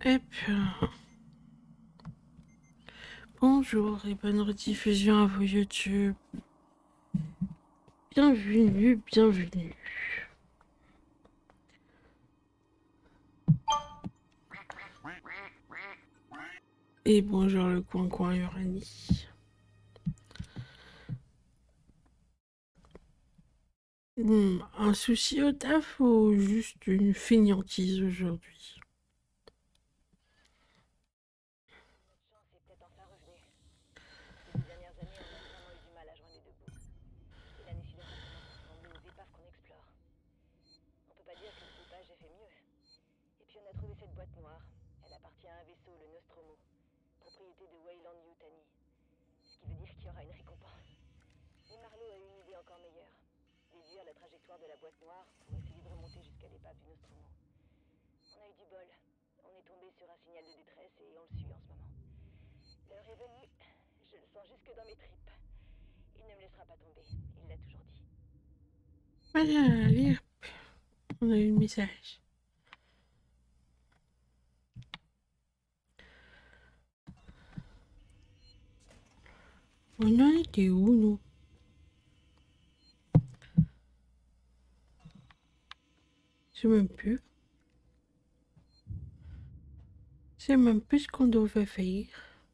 Et puis, bonjour et bonne rediffusion à vous YouTube. Bienvenue, bienvenue. Et bonjour le coin Uranie. Un souci au taf ou juste une fainéantise aujourd'hui? Allez, on a eu le message. On en était où, nous? Je sais même plus. Je sais même plus ce qu'on devait faire.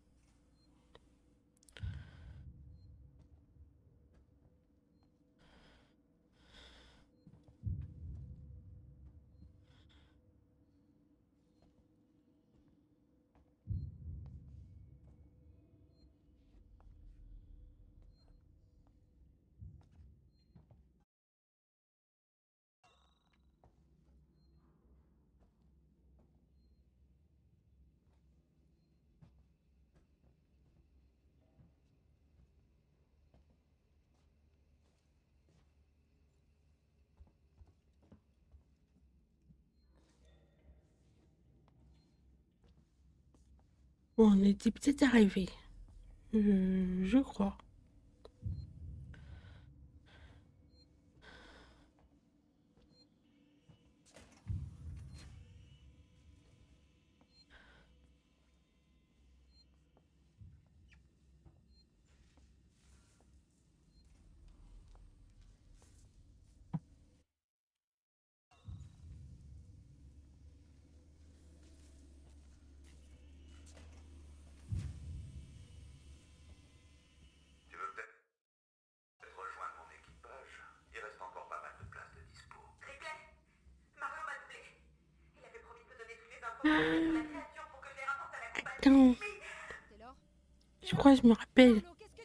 Bon, on était peut-être arrivé. Je crois. Attends. Je crois que je me rappelle.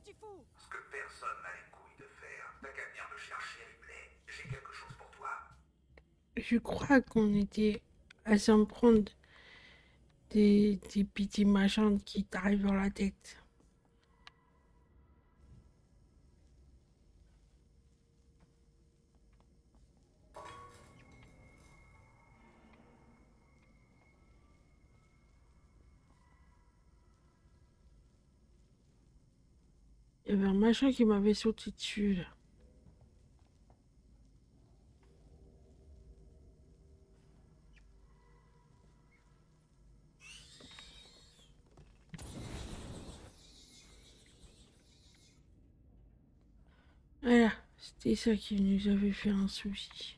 Je crois qu'on était à s'en prendre des petits machins qui t'arrivent dans la tête. Il y avait un machin qui m'avait sauté dessus, là. Voilà, c'était ça qui nous avait fait un souci.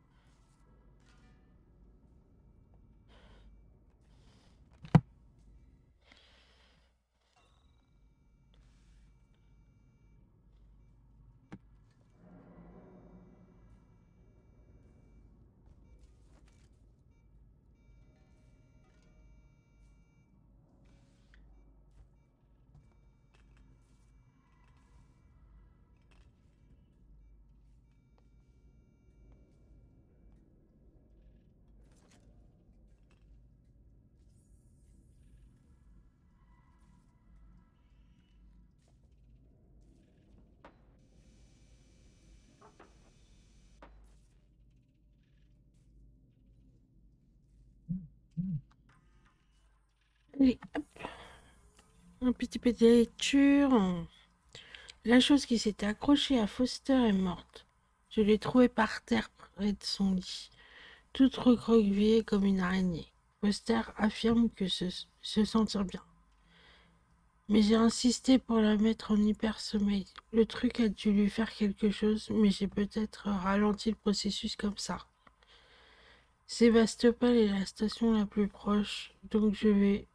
Allez, hop. Un petit peu de lecture. La chose qui s'était accrochée à Foster est morte. Je l'ai trouvée par terre près de son lit, toute recroquevillée comme une araignée. Foster affirme que se sentir bien. Mais j'ai insisté pour la mettre en hyper-sommeil. Le truc a dû lui faire quelque chose, mais j'ai peut-être ralenti le processus comme ça. Sébastopol est la station la plus proche, donc je vais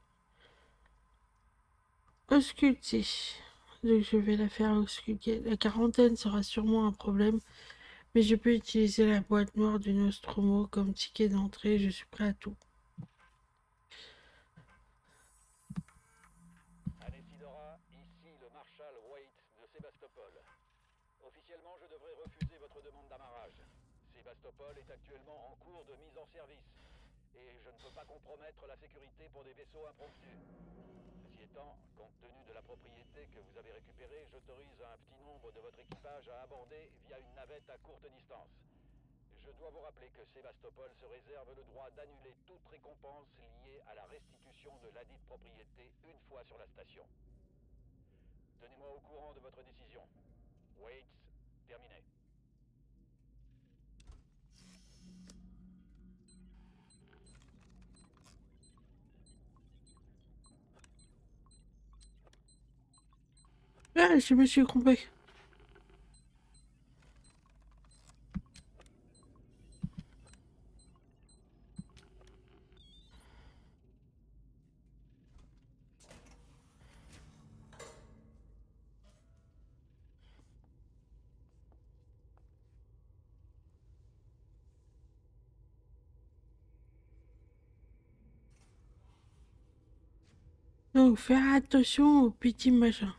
ausculter. Donc je vais la faire ausculter. La quarantaine sera sûrement un problème, mais je peux utiliser la boîte noire du Nostromo comme ticket d'entrée. Je suis prêt à tout. Anessidora, ici le marshal Waite de Sébastopol. Officiellement, je devrais refuser votre demande d'amarrage. Sébastopol est actuellement en cours de mise en service, et je ne peux pas compromettre la sécurité pour des vaisseaux impromptus. Ceci étant, compte tenu de la propriété que vous avez récupérée, j'autorise un petit nombre de votre équipage à aborder via une navette à courte distance. Je dois vous rappeler que Sébastopol se réserve le droit d'annuler toute récompense liée à la restitution de ladite propriété une fois sur la station. Tenez-moi au courant de votre décision. Waits, terminé. Ah, je me suis trompé. Donc, faire attention aux petits machins.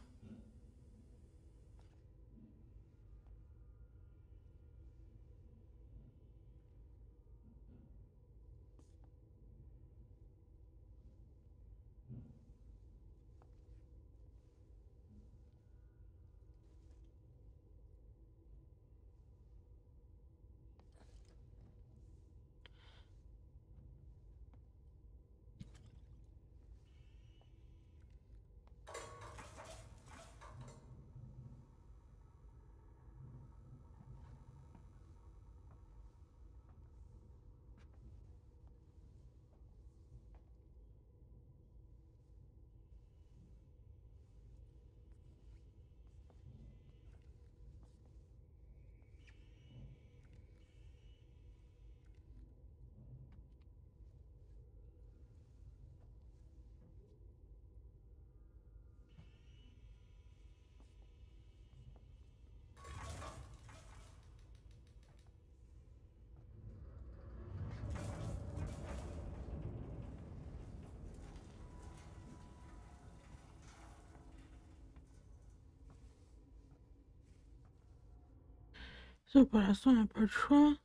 Ça, pour l'instant, on n'a pas le choix.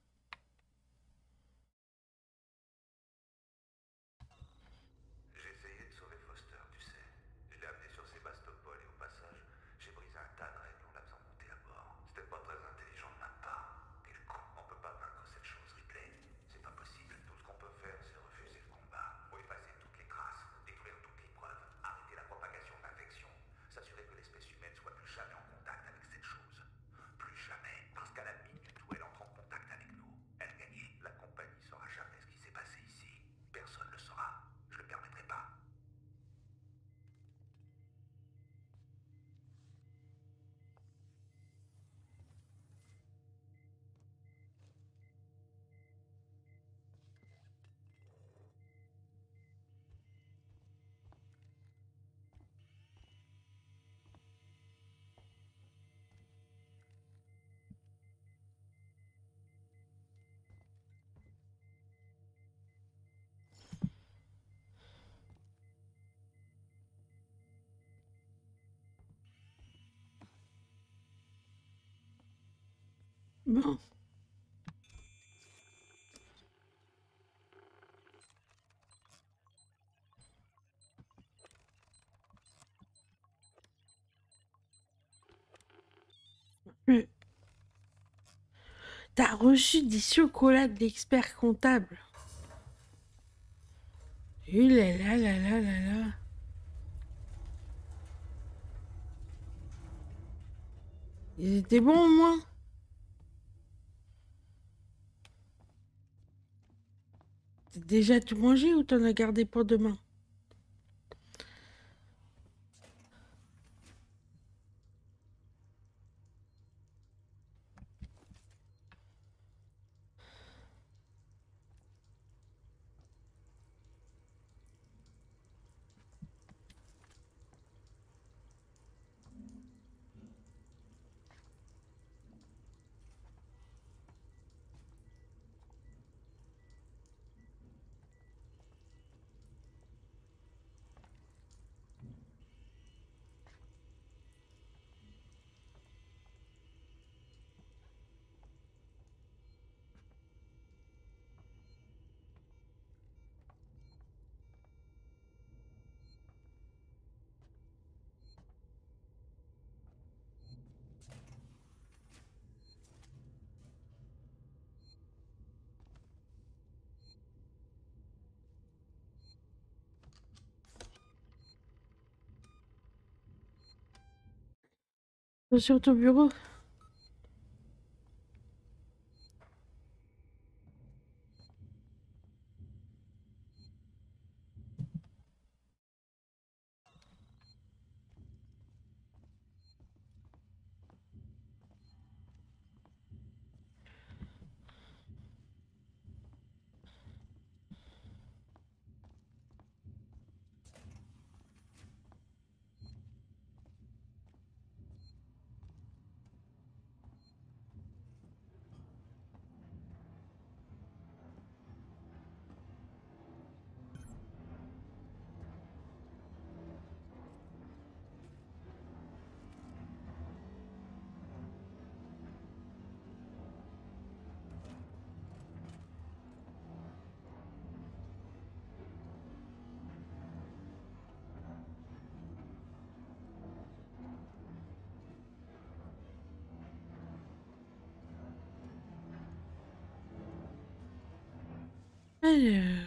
J'ai essayé de sauver Foster, tu sais. Je l'ai amené sur Sébastopol et au passage, j'ai brisé un tas de règles en la faisant monter à bord. C'était pas très intelligent de ma part. Quel con, on peut pas vaincre cette chose, Ripley. C'est pas possible. Tout ce qu'on peut faire, c'est refuser le combat. Faut effacer toutes les traces, détruire toutes les preuves, arrêter la propagation d'infections, s'assurer que l'espèce humaine soit plus jamais en contact avec cette chose. Plus jamais, parce qu'à la minute où elle entre en contact avec nous, elle a gagné. La compagnie saura jamais ce qui s'est passé ici. Personne ne le saura. Je le permettrai pas. Bon. Mais t'as reçu des chocolats de l'expert comptable. Là là là là là là. Ils étaient bons au moins. T'as déjà tout mangé ou t'en as gardé pour demain? Sur ton bureau? Alors...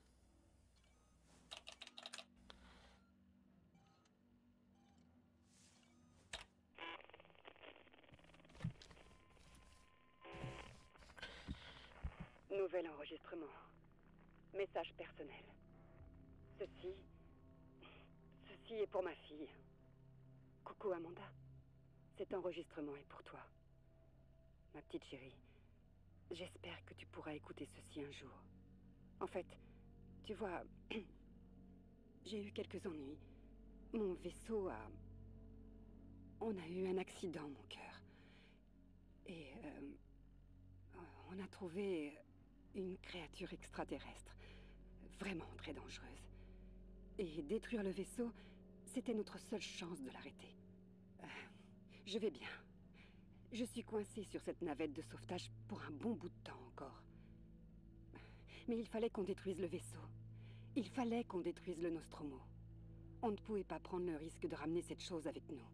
Nouvel enregistrement. Message personnel. Ceci est pour ma fille. Coucou Amanda. Cet enregistrement est pour toi. Ma petite chérie, j'espère que tu pourras écouter ceci un jour. En fait, tu vois, j'ai eu quelques ennuis. Mon vaisseau a... On a eu un accident, mon cœur. Et on a trouvé une créature extraterrestre. Vraiment très dangereuse. Et détruire le vaisseau, c'était notre seule chance de l'arrêter. Je vais bien. Je suis coincée sur cette navette de sauvetage pour un bon bout de temps encore. Mais il fallait qu'on détruise le vaisseau. Il fallait qu'on détruise le Nostromo. On ne pouvait pas prendre le risque de ramener cette chose avec nous.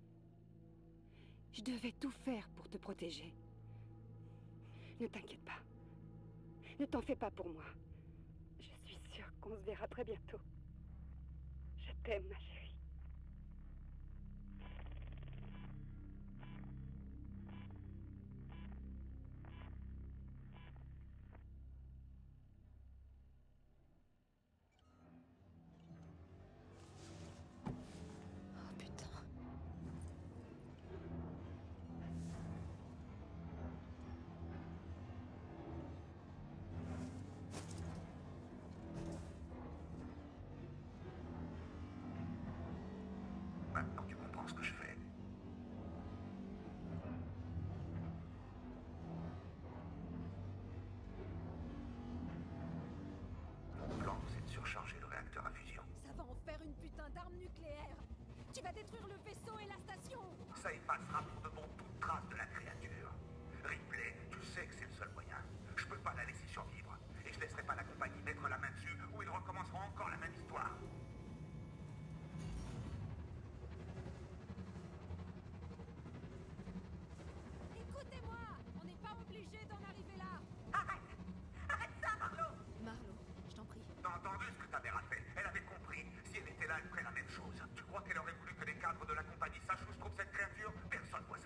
Je devais tout faire pour te protéger. Ne t'inquiète pas. Ne t'en fais pas pour moi. Je suis sûre qu'on se verra très bientôt. Je t'aime, ma chérie. Oh putain. Maintenant, tu comprends ce que je fais. Mon plan, c'est de surcharger le réacteur à fusion. Ça va en faire une putain d'arme nucléaire. Tu vas détruire le vaisseau et la station. Ça effacera pour de bon toute trace de la créature. Ripley, tu sais que c'est le seul moyen. Je peux pas la laisser survivre. Et je laisserai pas la compagnie mettre la main dessus ou ils recommenceront encore la même histoire. Écoutez-moi, on n'est pas obligé d'en arriver là. Arrête ça, Marlowe! Marlo, je t'en prie. T'as entendu ce que ta mère a fait? Elle avait compris. Si elle était là, elle ferait la même chose. Tu crois qu'elle aurait voulu que les cadres de la compagnie sachent où se trouve cette créature? Personne voit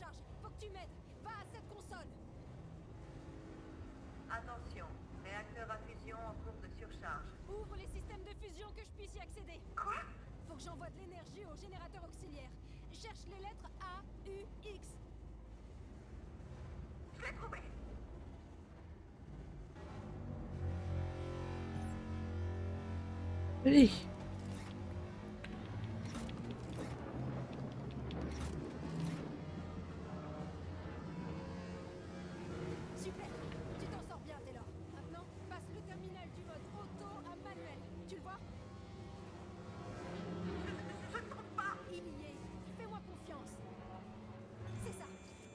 surcharge. Faut que tu m'aides. Va à cette console. Attention, réacteur à fusion en cours de surcharge. Ouvre les systèmes de fusion que je puisse y accéder. Quoi? Faut que j'envoie de l'énergie au générateur auxiliaire. Cherche les lettres A, U, X. Je l'ai trouvé. Allez. Super. Tu t'en sors bien, Taylor. Maintenant, passe le terminal du mode auto à manuel. Tu le vois? Je ne trouve pas. Il y est. Fais-moi confiance. C'est ça.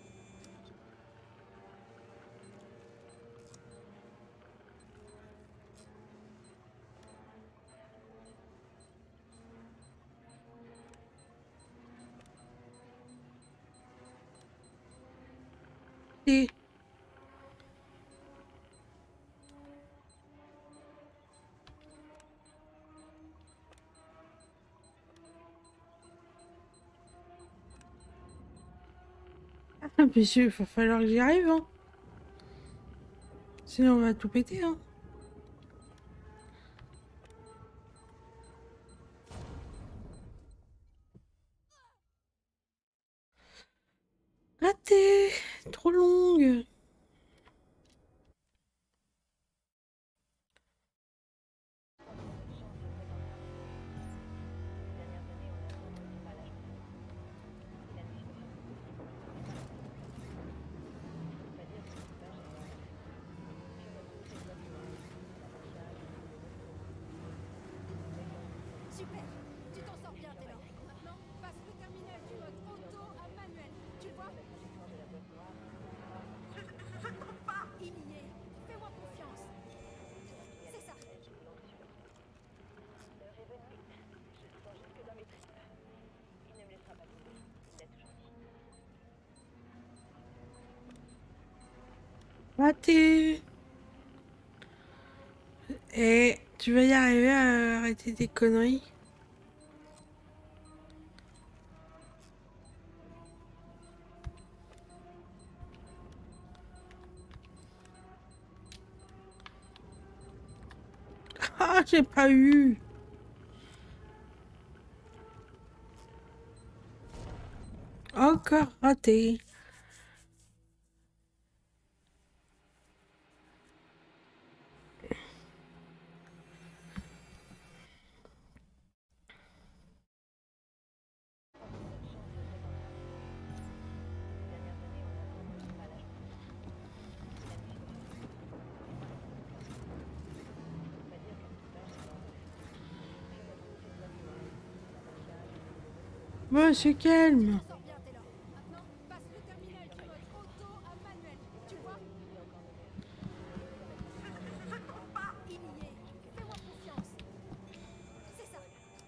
Et... Ah, monsieur, il va falloir que j'y arrive, hein. Sinon, on va tout péter, hein. Raté! Trop longue. Super. Tu t'en sors bien, Taylor. Maintenant, passe le terminal du mode auto à manuel. Tu le vois? Je ne trouve pas. Il y est. Fais-moi confiance. C'est ça. Raté! Et tu vas y arriver à arrêter tes conneries? Ah, j'ai pas eu! Encore raté! Bon, c'est calme. Sors bien, Taylor. Maintenant, passe le terminal du mode auto à manuel. Tu le vois? Je ne trouve pas. Il y est. Fais-moi confiance. C'est ça.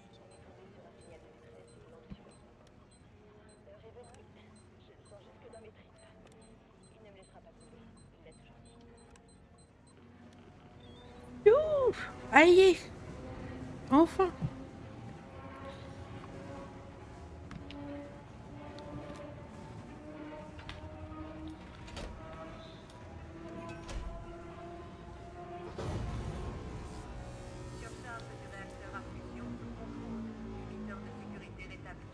Ouf! Aïe! Enfin! Surcharge du réacteur à fusion sous contrôle. Limiteur de sécurité rétabli.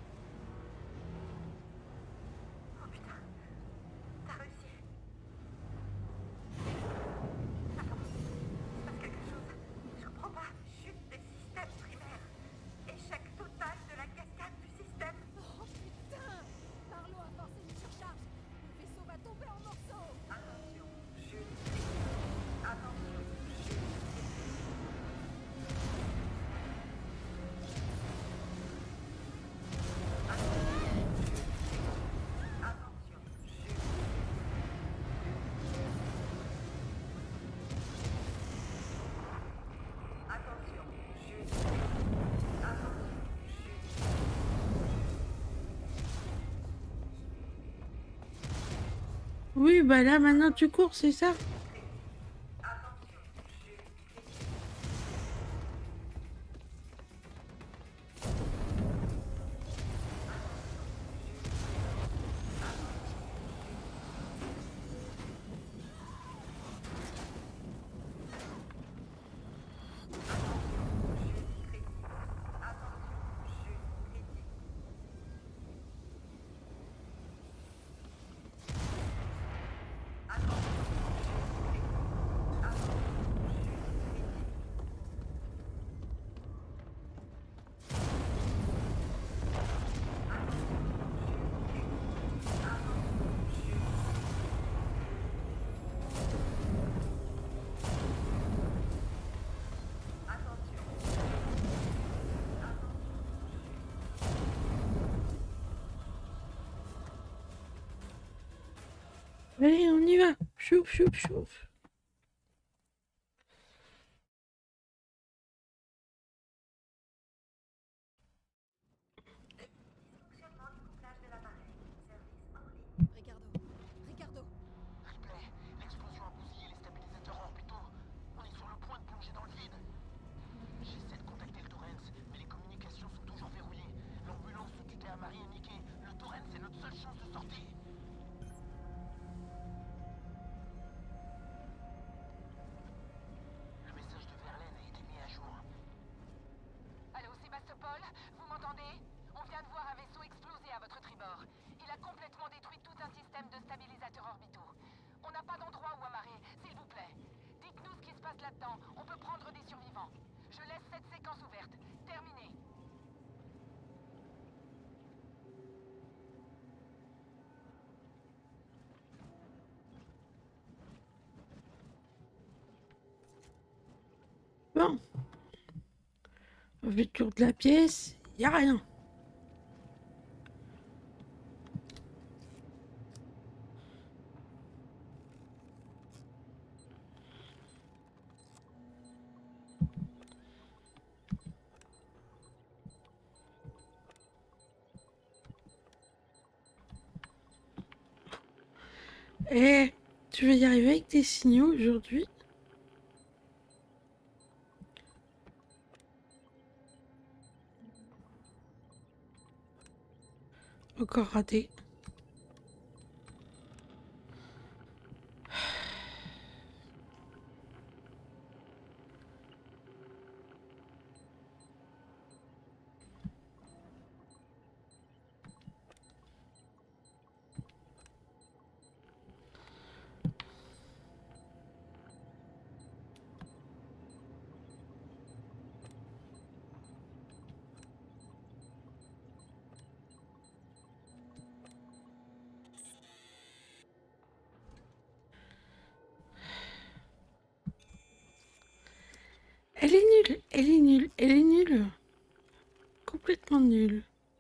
Oh putain. T'as réussi. Attends. Il se passe quelque chose. Je comprends pas. Chute des systèmes primaires. Échec total de la cascade du système. Oh putain! Marlowe a forcé une surcharge. Le vaisseau va tomber en morceaux. Attention. Chute. Attention. Chute. Attention. Chute. Attention. Chute. Attention. Chute. Oui, bah là, maintenant, tu cours, c'est ça? Attention. Chute. Allez, on y va. Chouf, chouf, chouf. Dysfonctionnement du couplage de l'appareil. Service en ligne. Ricardo. Ricardo. Ripley, l'explosion a bousillé les stabilisateurs orbitaux. On est sur le point de plonger dans le vide. J'essaie de contacter le Torrens, mais les communications sont toujours verrouillées. L'ambulance où tu t'es amarré est niquée. Le Torrens est notre seule chance de sortie. Le message de Verlaine a été mis à jour. Allô, Sébastopol, vous m'entendez? On vient de voir un vaisseau exploser à votre tribord. Il a complètement détruit tout un système de stabilisateurs orbitaux. On n'a pas d'endroit où amarrer, s'il vous plaît. Dites-nous ce qui se passe là-dedans. On peut prendre des survivants. Je laisse cette séquence ouverte. Terminé. Bon. On fait le tour de la pièce. Y a rien. Eh, tu vas y arriver avec tes signaux aujourd'hui? Encore raté. Elle est nulle, elle est nulle, elle est nulle. Complètement nulle.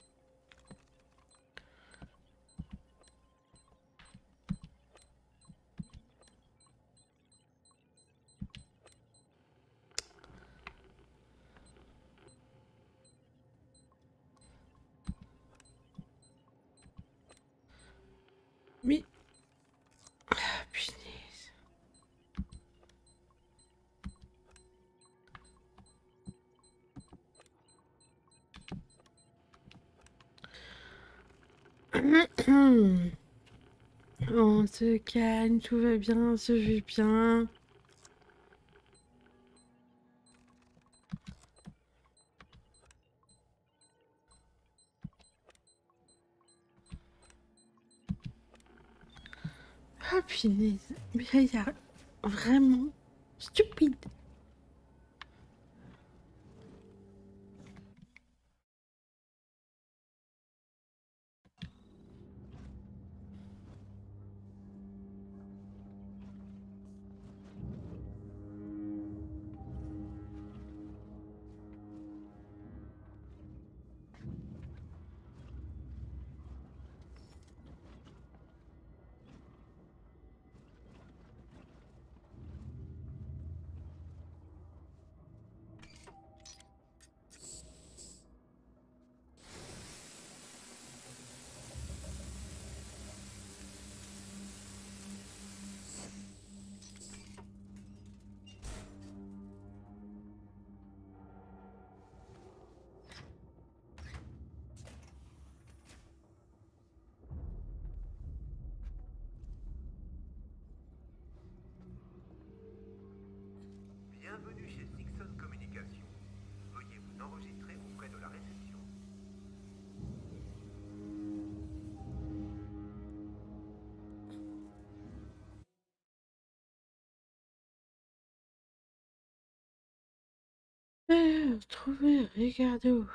Mais... Ah, punaise. On se calme, tout va bien, on se vit bien. Ah punaise, mais il y a vraiment stupide. Bienvenue chez Sixon Communication. Veuillez vous enregistrer auprès de la réception. Trouver, Ricardo.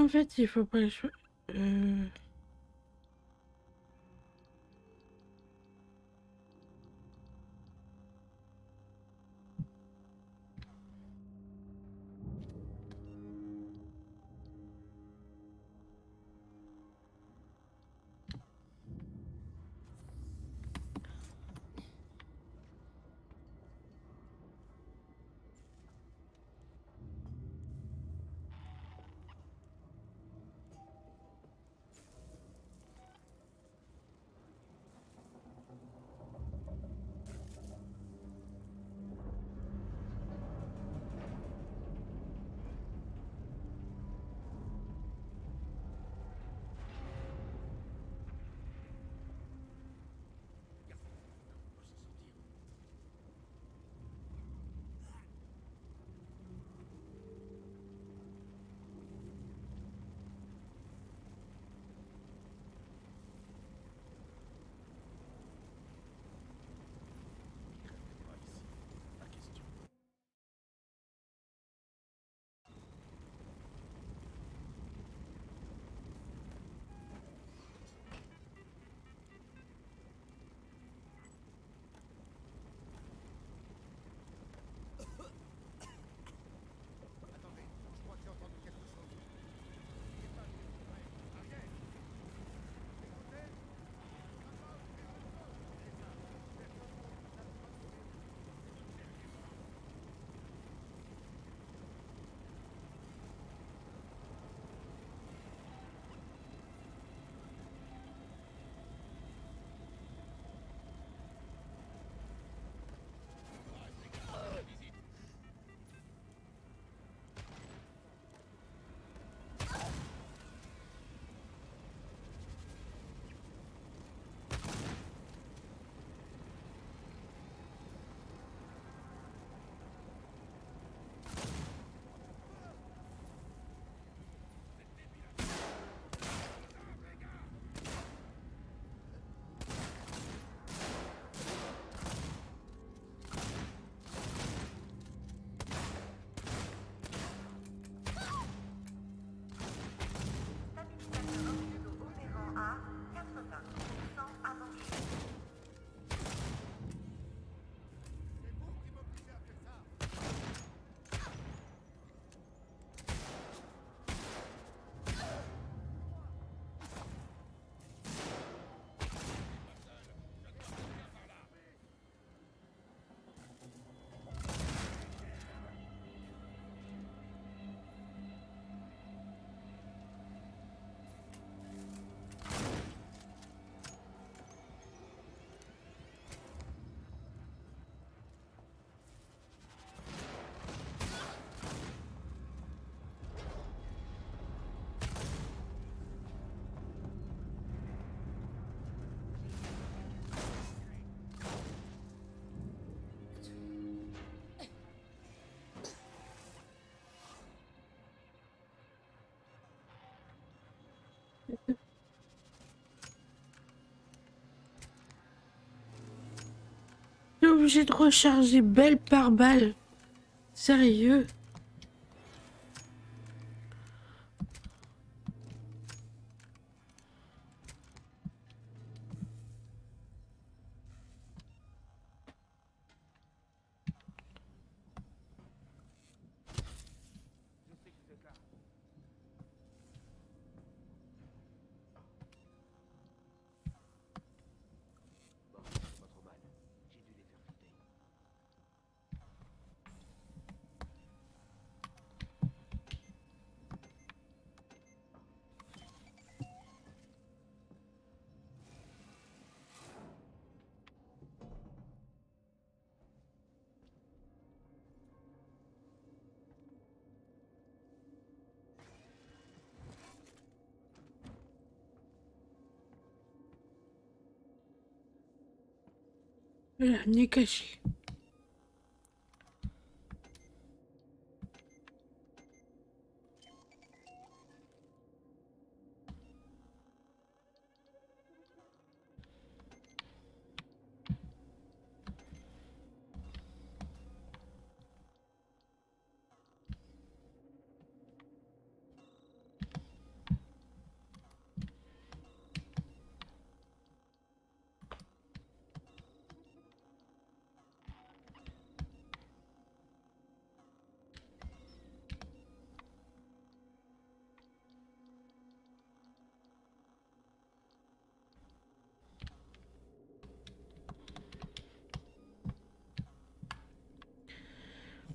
en fait, il faut pas que je... T'es obligé de recharger balle par balle. Sérieux? Voilà, nez caché.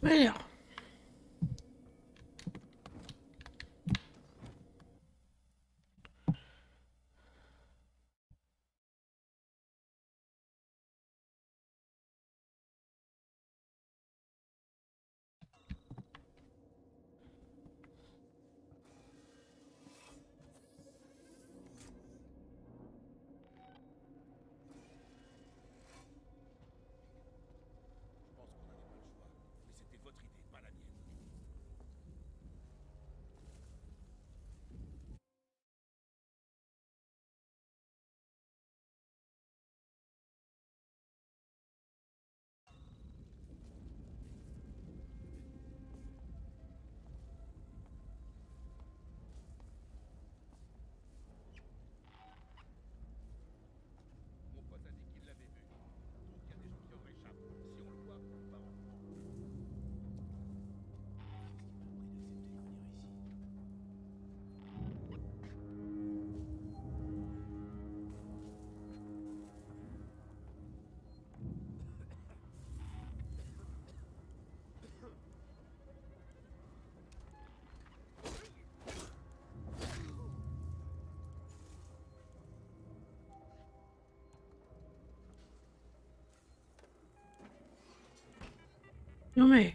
Alors. Je pense qu'on n'avait pas le choix, mais c'était votre idée, pas la mienne. Mon pote a dit qu'il l'avait vu. Donc il y a des gens qui en réchappent. Si on le voit, on le part en courant. Non mais.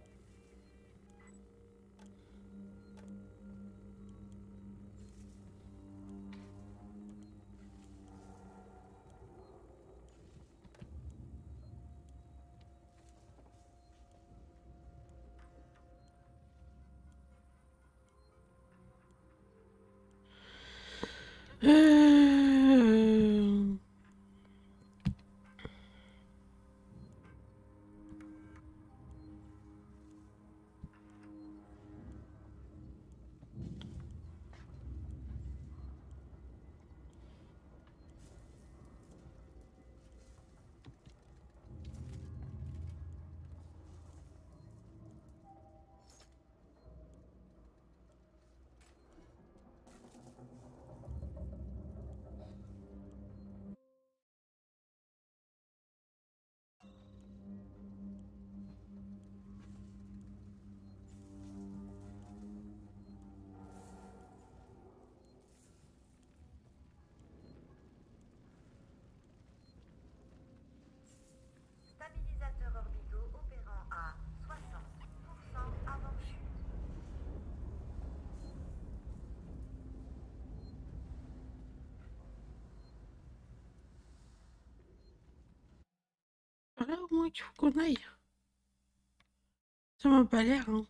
Euh... Stabilisateurs orbitaux opérant à 60% avant chute. Voilà au moins qu'il faut qu'on aille. Ça m'a pas l'air, hein.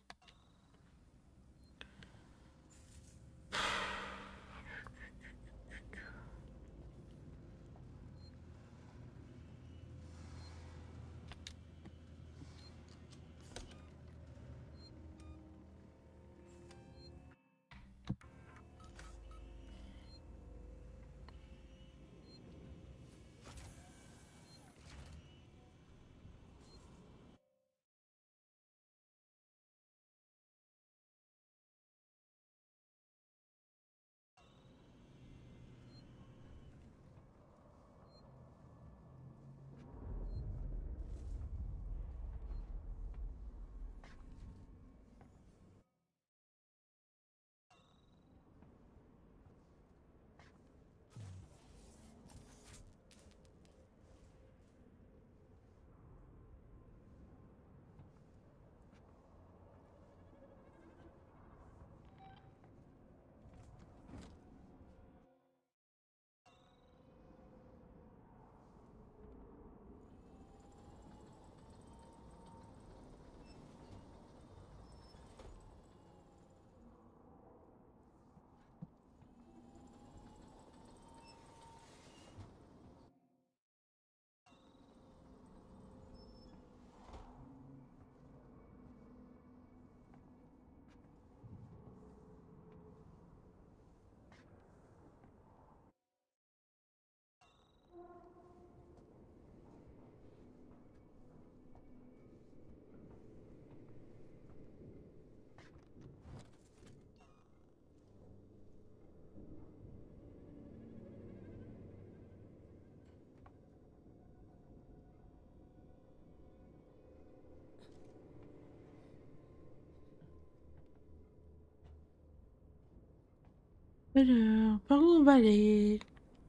Alors, par où on va aller?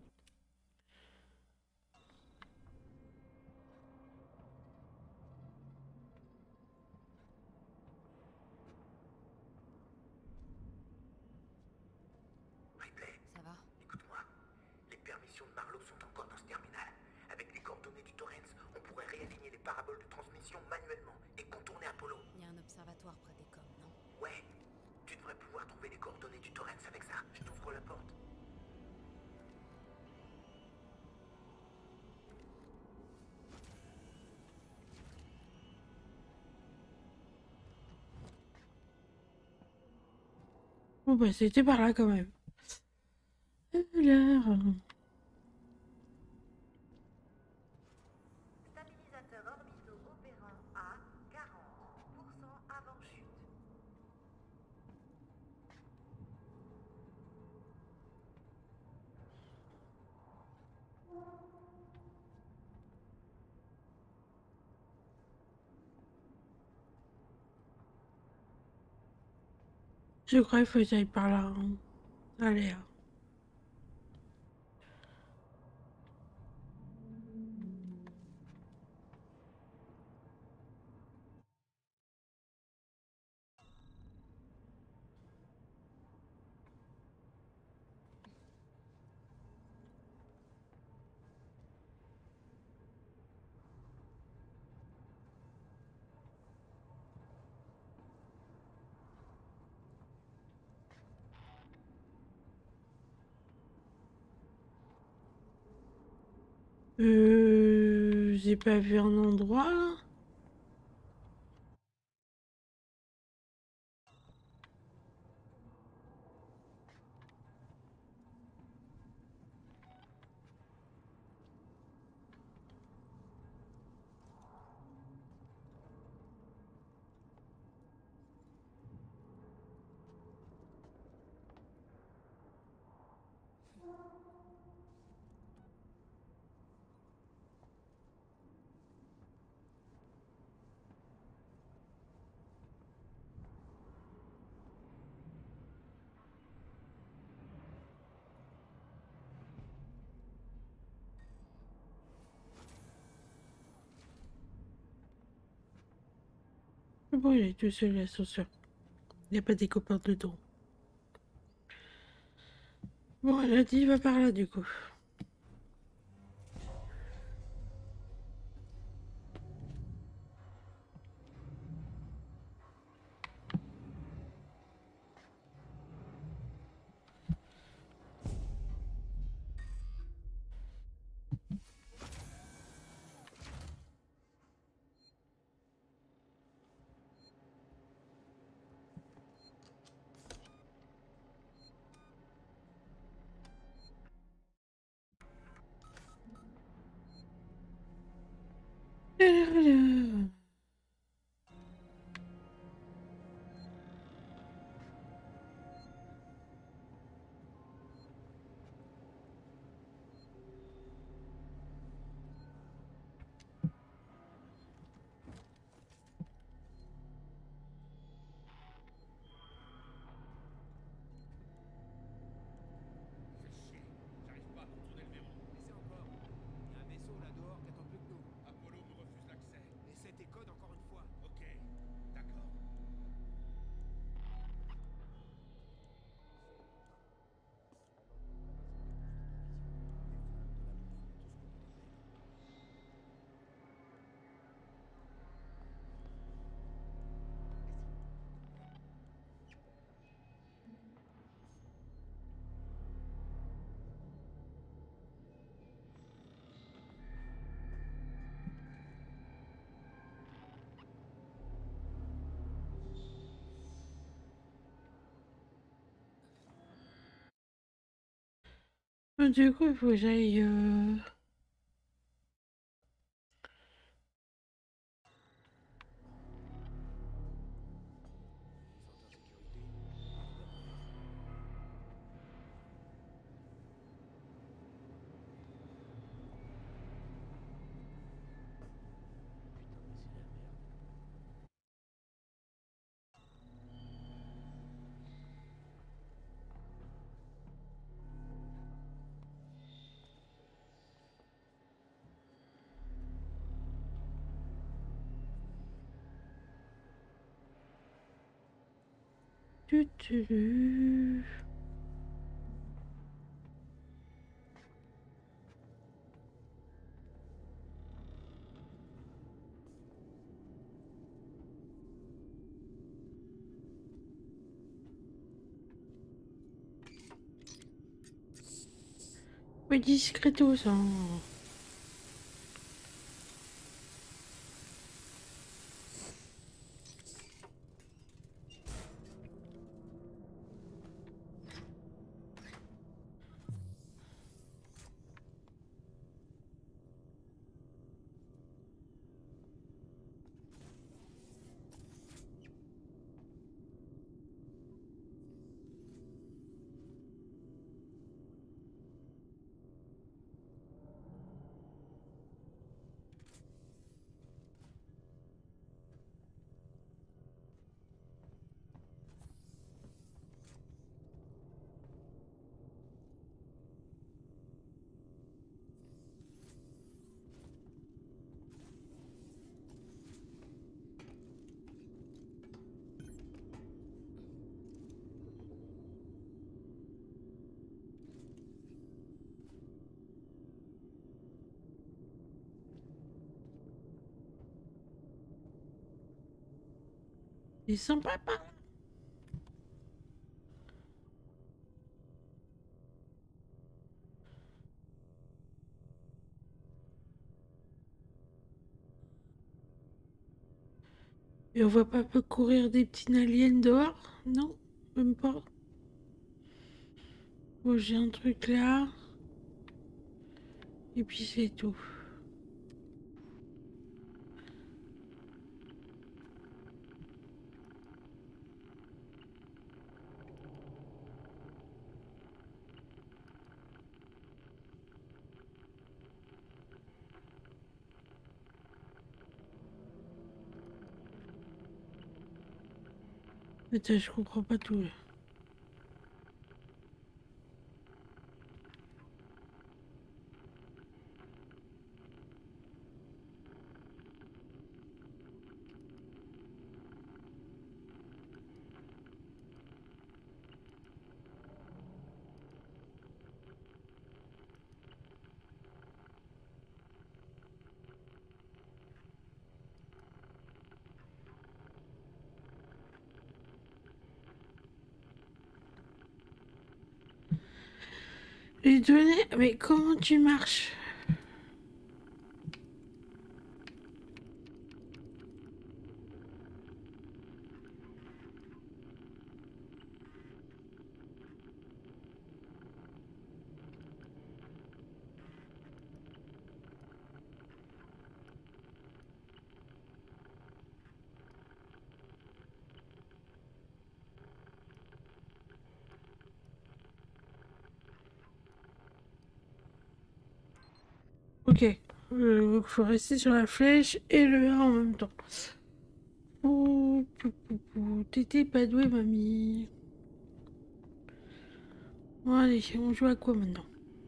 Ripley, Ça va? écoute-moi. Les permissions de Marlowe sont encore dans ce terminal. Avec les coordonnées du Torrens, on pourrait réaligner les paraboles de transmission manuellement et contourner Apollo. Il y a un observatoire près des coms, non? Ouais, tu devrais pouvoir trouver les coordonnées du Torrens avec ça. Je t'ouvre la porte. Bon, bah, c'était par là quand même. Alors, Stabilisateurs orbitaux opérant à 40% avant chute. je crois qu'il faut que j'aille par là, hein. Allez, hein. J'ai pas vu un endroit là. Bon, il est tout seul l'ascenseur. Il n'y a pas des copains dedans. Bon, elle a dit, va par là du coup. Alors. Fais chier. J'arrive pas à contourner le verrou. Laissez encore. Il y a un vaisseau là dehors qui attend plus que nous. Apollo me refuse l'accès. Essaie tes codes encore une fois. Ok, d'accord. Du coup, il faut que j'aille. Tu, tu, tu. Oui, discretos, hein. Ils sont pas par là. Et on voit pas courir des petits aliens dehors? Non, même pas. Bon, j'ai un truc là. Et puis c'est tout. Attends, je comprends pas tout là. Les données, mais comment tu marches? Ok, faut rester sur la flèche et le A en même temps. T'étais pas doué, mamie. Bon, allez, on joue à quoi maintenant?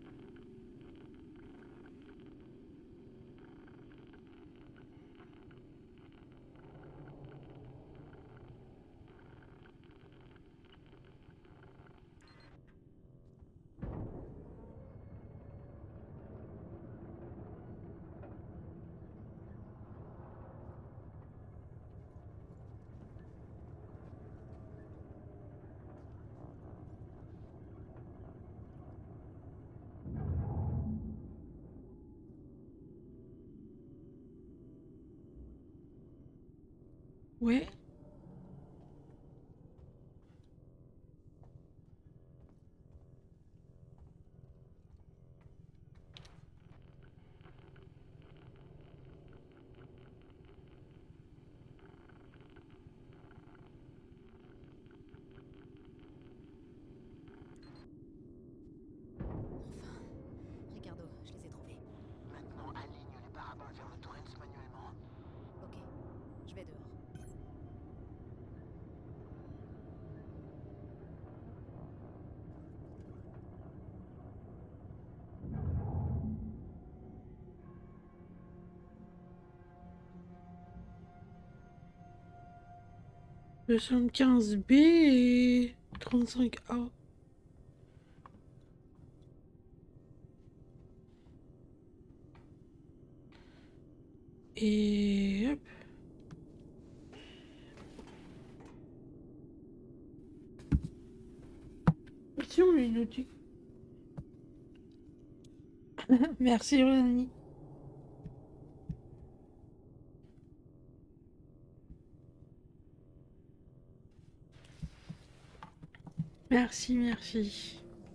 Ouais. Ricardo, je les ai trouvés. Maintenant, aligne les paraboles vers le Torrens manuellement. Ok, je vais dehors. 75B et 35A. Et hop. Si on les noté. Merci Rani. Merci, merci.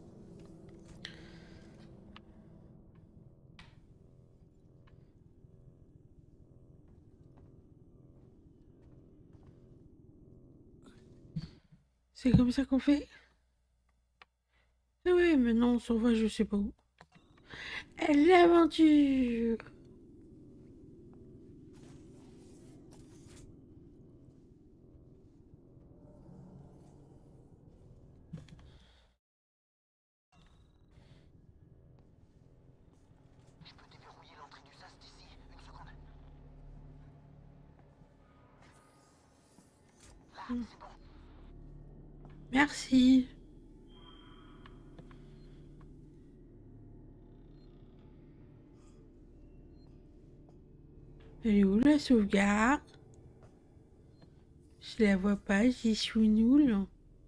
C'est comme ça qu'on fait? Ah ouais, maintenant on s'en va, je sais pas où. L'aventure! Je peux déverrouiller l'entrée du sas d'ici. Une seconde. Là, c'est bon. Merci. Elle est où la sauvegarde? Je la vois pas, j'y suis nulle.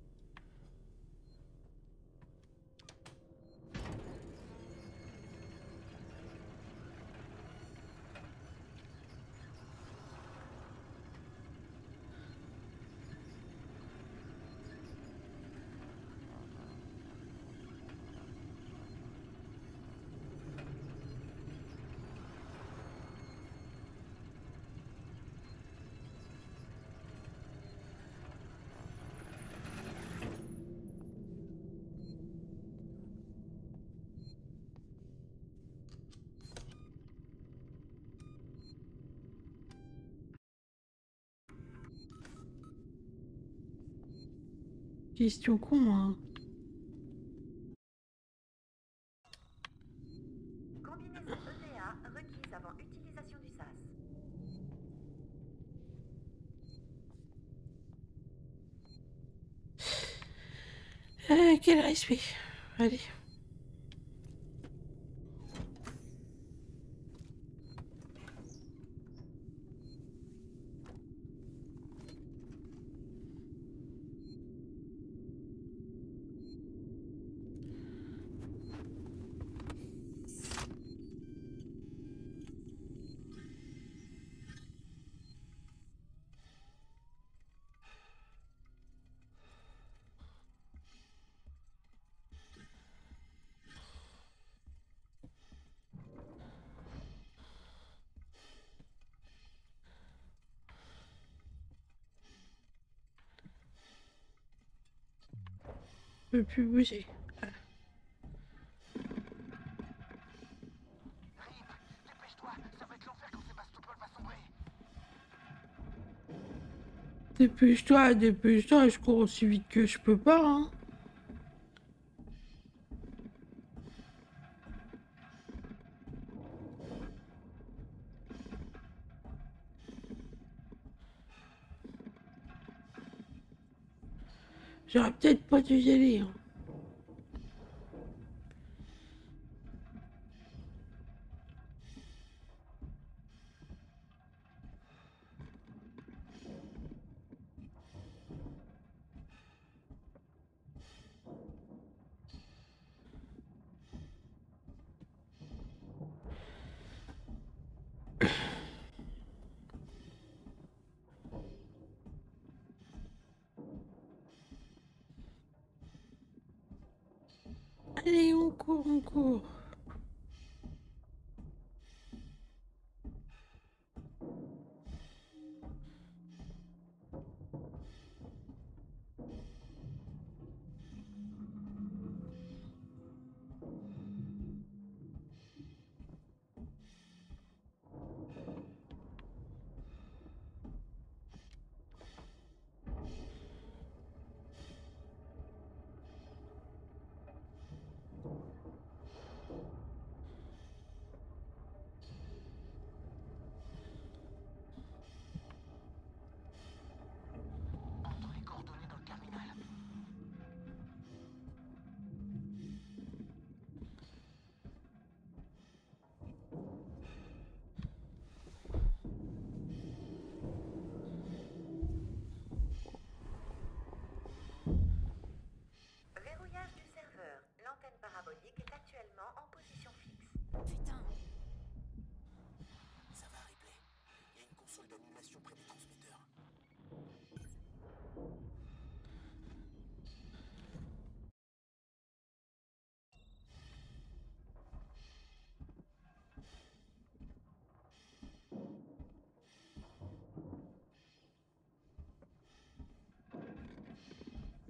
Question con, hein. Combinaison EVA requise avant utilisation du SAS. Quel respect. Allez. Je peux plus bouger. Rip, dépêche-toi. Ça va être l'enfer quand Sébastopol va sombrer. Dépêche-toi, dépêche-toi, je cours aussi vite que je peux pas, hein. J'aurais peut-être pas dû y aller, hein. Allez, on court, on court.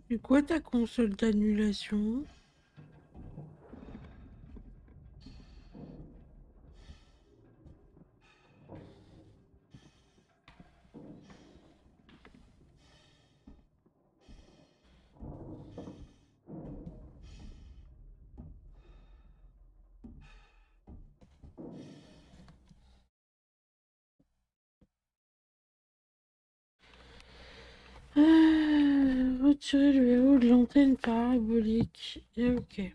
C'est quoi ta console d'annulation? Retirer le verrou de l'antenne parabolique. Et ok.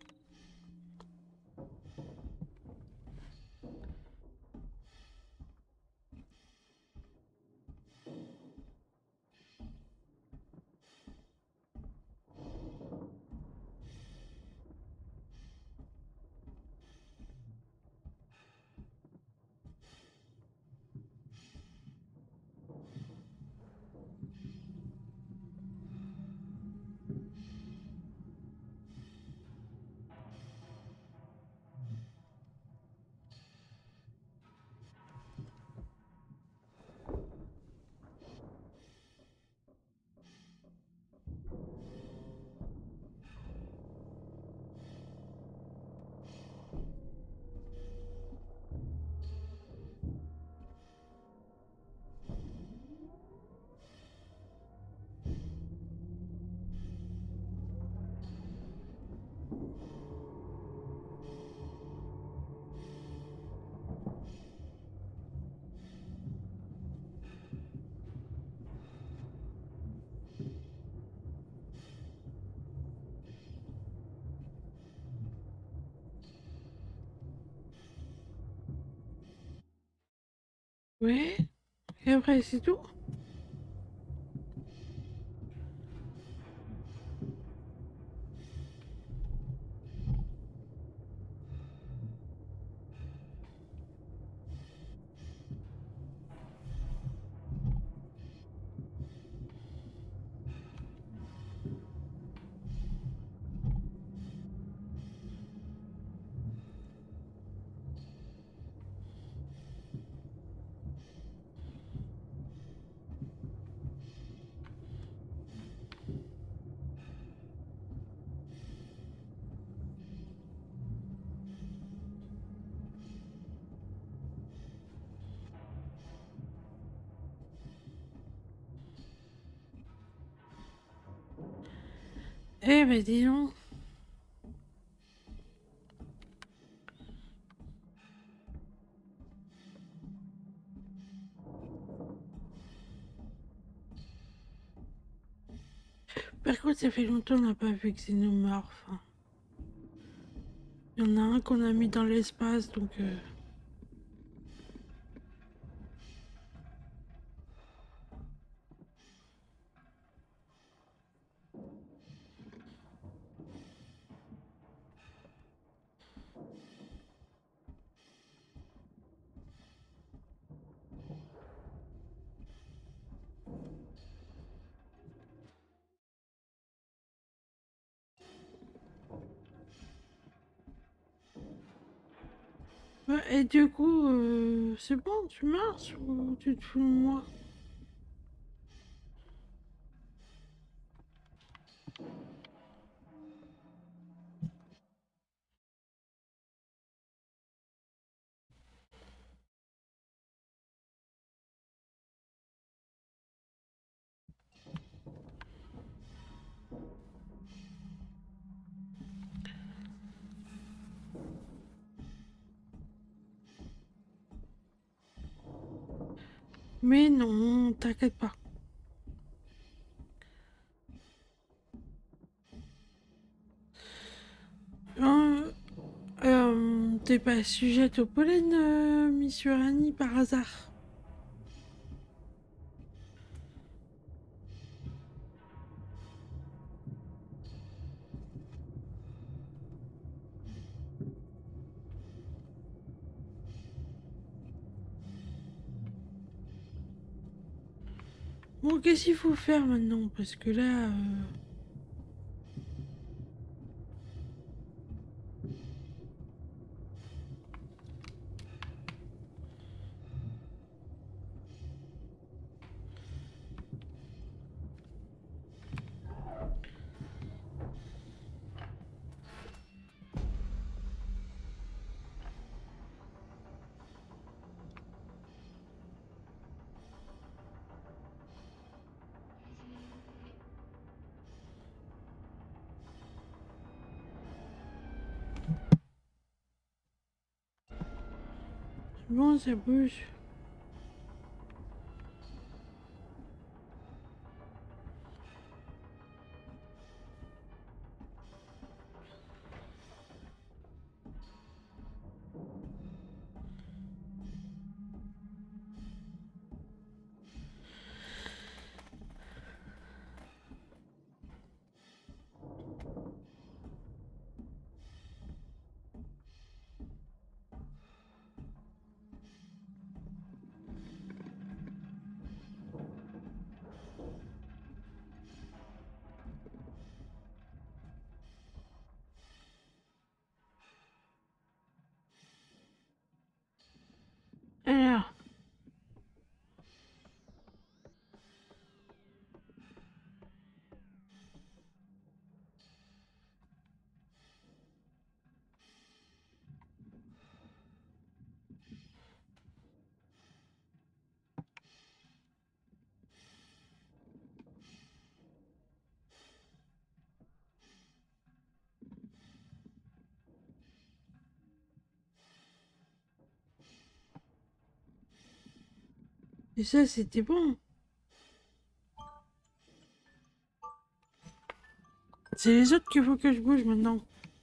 Ouais. Et après, c'est tout? Eh ben dis donc. Par contre, ça fait longtemps qu'on n'a pas vu Xenomorph. Il y en a un qu'on a mis dans l'espace, donc... Ouais, et du coup, c'est bon, tu marches ou tu te fous de moi? Mais non, t'inquiète pas. T'es pas sujette au pollen, Miss Uranie, par hasard? Bon, qu'est-ce qu'il faut faire maintenant? Parce que là... Bon, ça bouge. Alors, et ça, c'était bon. C'est les autres qu'il faut que je bouge maintenant.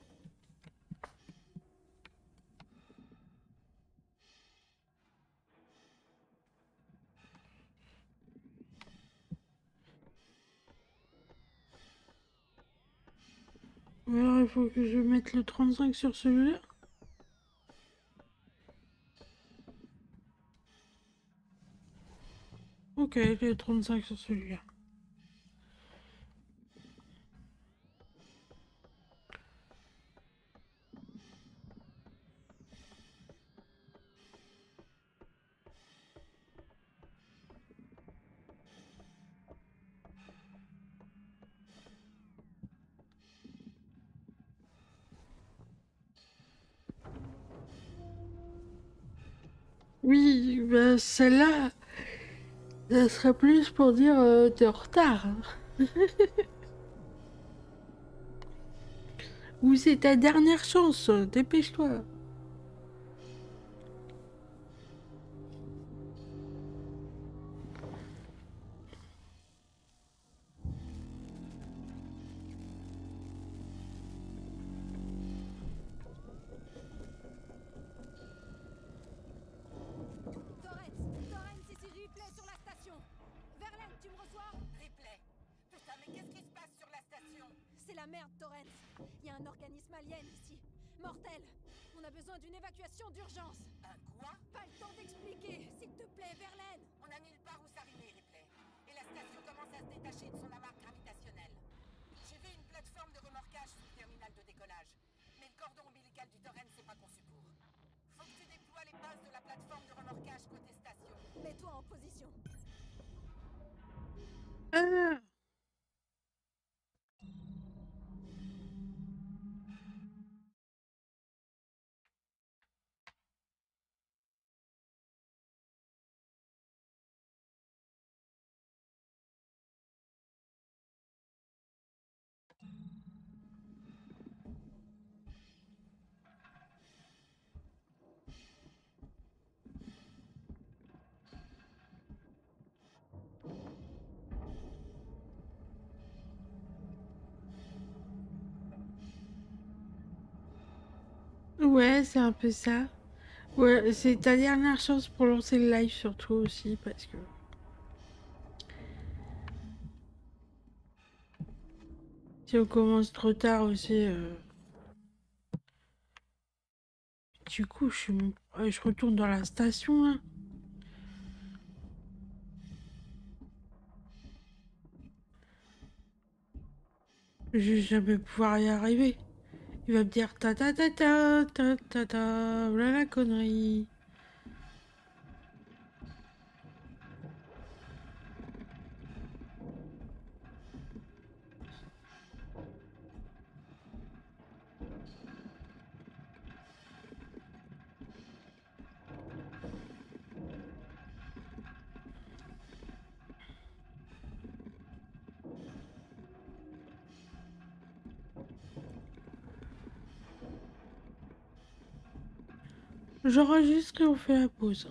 Alors, il faut que je mette le 35 sur celui-là. Ok, le 35 sur celui-là. Oui, bah celle-là, ça serait plus pour dire t'es en retard. Ou c'est ta dernière chance, dépêche-toi. Torrens, ici Ripley sur la station. Verlaine, tu me reçois? Ripley. Putain, mais qu'est-ce qui se passe sur la station? C'est la merde, Torrens. Il y a un organisme alien ici. Mortel. On a besoin d'une évacuation d'urgence. Un quoi? Pas le temps d'expliquer. S'il te plaît, Verlaine. On a nulle part où s'arrimer, Ripley. Et la station commence à se détacher de son amarre gravitationnelle. J'ai vu une plateforme de remorquage sous le terminal de décollage. Mais le cordon ombilical du Torrens n'est pas conçu pour. Faut que tu déploies les bases de la plateforme de remorquage côté station. Mets-toi en position. Ah, ouais, c'est un peu ça. Ouais, c'est ta dernière chance pour lancer le live surtout aussi, parce que... Si on commence trop tard aussi... Du coup, je retourne dans la station, là. Je vais jamais pouvoir y arriver. Il va me dire ta ta ta ta ta ta ta, voilà la connerie. J'enregistre et on fait la pause.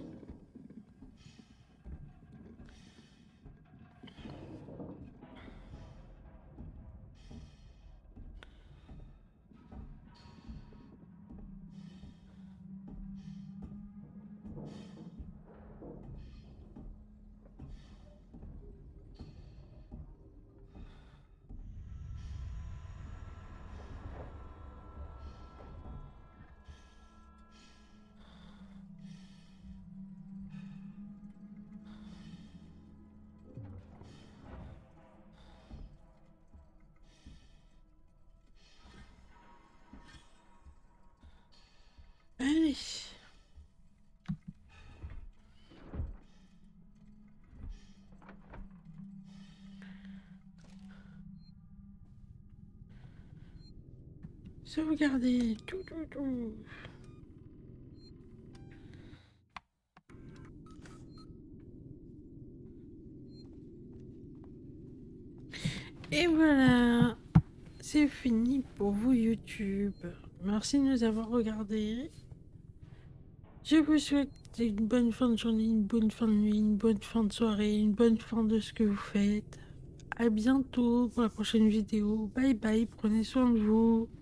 Allez. Sauvegarder. Tout. Et voilà. C'est fini pour vous YouTube. Merci de nous avoir regardés. Je vous souhaite une bonne fin de journée, une bonne fin de nuit, une bonne fin de soirée, une bonne fin de ce que vous faites. À bientôt pour la prochaine vidéo. Bye bye, prenez soin de vous.